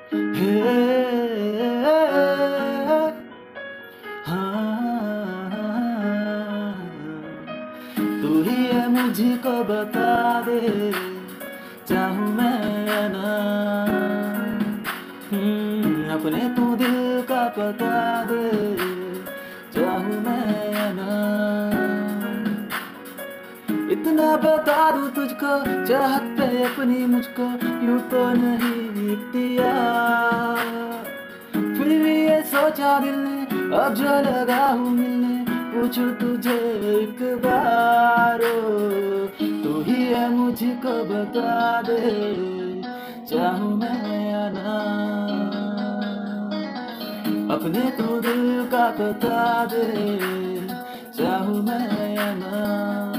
हे हाँ, तू ही है मुझको बता दे, चाहूँ मैं या ना। अपने तू दिल का पता दे, चाहूँ मैं या ना। इतना बता दूँ तुझको, चाहत पे अपनी मुझको यूं तो नहीं इख्तियार। फिर भी ये सोचा दिल ने, अब जो लगा हूँ मिलने, पूछूं तुझे एक बार। ओ, तू ही है मुझको बता दे, चाहूँ मैं या ना। अपने तू दिल का बता दे, चाहूँ मैं या ना।